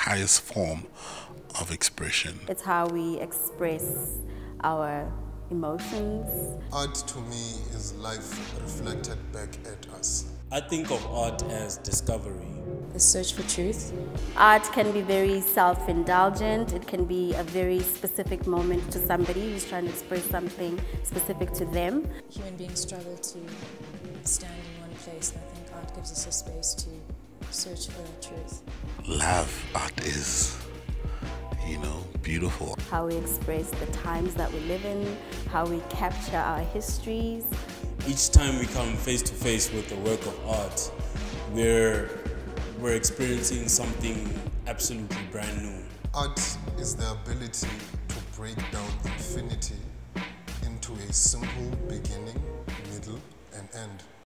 highest form of expression. It's how we express our emotions. Art to me is life reflected back at us. I think of art as discovery. The search for truth. Art can be very self-indulgent. It can be a very specific moment to somebody who's trying to express something specific to them. Human beings struggle to stand in one place, and I think art gives us a space to search for that truth. Love art is, beautiful. How we express the times that we live in, how we capture our histories. Each time we come face to face with a work of art, we're experiencing something absolutely brand new. Art is the ability to break down infinity into a simple beginning, middle, and end.